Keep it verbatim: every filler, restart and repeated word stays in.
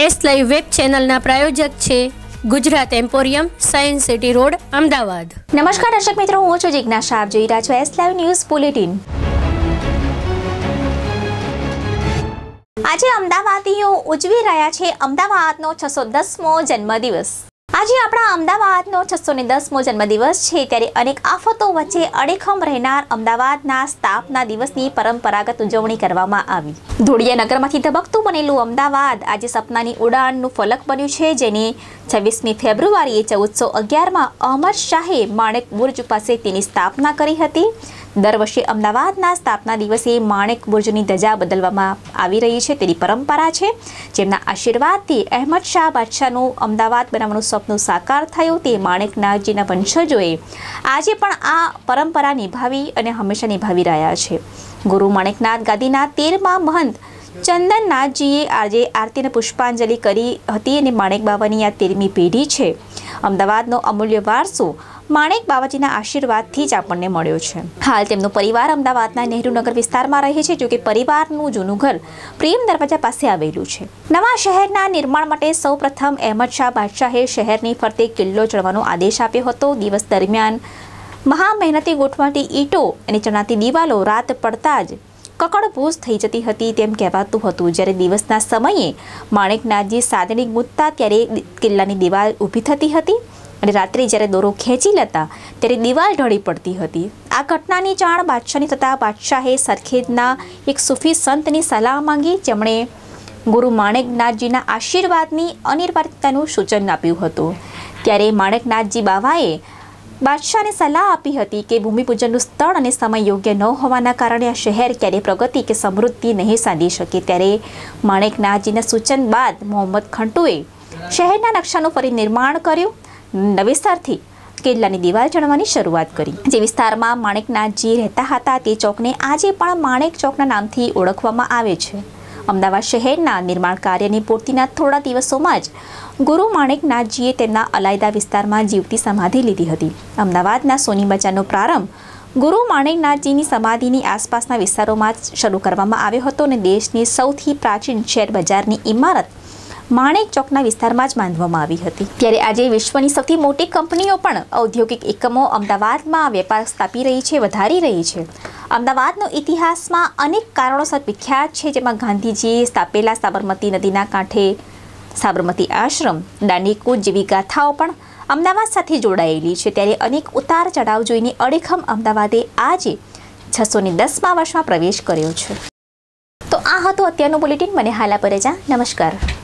S live web ચેનલના પ્રાયોજક છે Gujarat emporium, science city road, Ahmedabad. નમસ્કાર દર્શક મિત્રો, હું છું જિજ્ઞાસા, આપ જોઈ રહ્યા છો એસ લાઈવ ન્યૂઝ બુલેટિન। આજે અમદાવાદીઓ ઉજવી રહ્યા છે અમદાવાદનો છસો દસમો જન્મદિવસ। આજે આપણા અમદાવાદનો છસો ને દસમો જન્મદિવસ છે, ત્યારે અનેક આફતો વચ્ચે અડેખમ રહેનાર અમદાવાદના સ્થાપના દિવસની પરંપરાગત ઉજવણી કરવામાં આવી। ધોળિયા નગરમાંથી ધબકતું બનેલું અમદાવાદ આજે સપનાની ઉડાનનું ફલક બન્યું છે, જેની છવ્વીસમી ફેબ્રુઆરીએ ચૌદસો અગિયારમાં અહમદ શાહે માણેક બુર્જ પાસે તેની સ્થાપના કરી હતી। દર વર્ષે અમદાવાદના સ્થાપના દિવસે માણેક બુર્જની ધજા બદલવામાં આવી રહી છે તેની પરંપરા છે, જેમના આશીર્વાદથી અહેમદ શાહ બાદશાહનું અમદાવાદ બનાવવાનું સપનું સાકાર થયું। તે માણેકનાથજીના વંશજોએ આજે પણ આ પરંપરા નિભાવી અને હંમેશા નિભાવી રહ્યા છે। ગુરુ માણેકનાથ ગાદીના તેરમા મહંત ચંદનનાથજીએ આજે આરતીને પુષ્પાંજલિ કરી હતી અને માણેક બાવાની આ તેરમી પેઢી છે। અમદાવાદનો અમૂલ્ય વારસો માણેક બાવાજીના આશીર્વાદથી જ આપણને મળ્યો છે। હાલ તેમનો પરિવાર અમદાવાદના નહેરુનગર વિસ્તારમાં રહે છે, જો કે પરિવારનું જૂનું ઘર પ્રેમ દરવાજા પાસે આવેલું છે। નવા શહેરના નિર્માણ માટે સૌપ્રથમ અહેમદ શાહ બાદશાહે શહેરની ફરતે કિલ્લો ચડવાનો આદેશ આપ્યો હતો। દિવસ દરમિયાન મહા મહેનતે ગોઠવાતી ઈંટો અને ચણાતી દિવાલો રાત પડતા જ કકડભૂસ થઈ જતી હતી તેમ કહેવાતું હતું। જ્યારે દિવસના સમયે માણેકનાથજી સાદડી ગૂંથતા ત્યારે કિલ્લાની દિવાલ ઊભી થતી હતી અને રાત્રે જ્યારે દોરો ખેંચી લેતા ત્યારે દિવાલ ઢળી પડતી હતી। આ ઘટનાની જાણ બાદશાહની થતાં બાદશાહે સરખેજના એક સૂફી સંતની સલાહ માંગી, જેમણે ગુરુ માણેકનાથજીના આશીર્વાદની અનિવાર્યતાનું સૂચન આપ્યું હતું। ત્યારે માણેકનાથજી બાવાએ બાદશાહને સલાહ આપી હતી કે ભૂમિપૂજનનું સ્થળ અને સમય યોગ્ય ન હોવાના કારણે આ શહેર ક્યારેય પ્રગતિ કે સમૃદ્ધિ નહીં સાધી શકે। ત્યારે માણેકનાથજીના સૂચન બાદ મોહમ્મદ ખંટુએ શહેરના નકશાનું ફરી નિર્માણ કર્યું, નવેસરથી કિલ્લાની દિવાલ ચણવાની શરૂઆત કરી। જે વિસ્તારમાં માણેકનાથજી રહેતા હતા તે ચોકને આજે પણ માણેક ચોકના નામથી ઓળખવામાં આવે છે। અમદાવાદ શહેરના નિર્માણ કાર્યની પૂર્તિના થોડા દિવસોમાં જ ગુરુ માણેકનાથજીએ તેમના અલાયદા વિસ્તારમાં જીવતી સમાધિ લીધી હતી। અમદાવાદના સોની બજારનો પ્રારંભ ગુરુ માણેકનાથજીની સમાધિની આસપાસના વિસ્તારોમાં શરૂ કરવામાં આવ્યો હતો અને દેશની સૌથી પ્રાચીન શેર બજારની ઇમારત માણેક ચોકના વિસ્તારમાં જ બાંધવામાં આવી હતી। ત્યારે આજે વિશ્વની સૌથી મોટી કંપનીઓ પણ ઔદ્યોગિક એકમો અમદાવાદમાં વેપાર સ્થાપી રહી છે, વધારી રહી છે। અમદાવાદનો ઇતિહાસમાં અનેક કારણોસર વિખ્યાત છે, જેમાં ગાંધીજીએ સ્થાપેલા સાબરમતી નદીના કાંઠે સાબરમતી આશ્રમ, દાંડી કૂચ જેવી ગાથાઓ પણ અમદાવાદ સાથે જોડાયેલી છે। ત્યારે અનેક ઉતાર ચઢાવ જોઈને અડેખમ અમદાવાદે આજે છસો ને દસમા વર્ષમાં પ્રવેશ કર્યો છે। તો આ હતો અત્યારનું બુલેટિન। મને હાલા પરેજા, નમસ્કાર।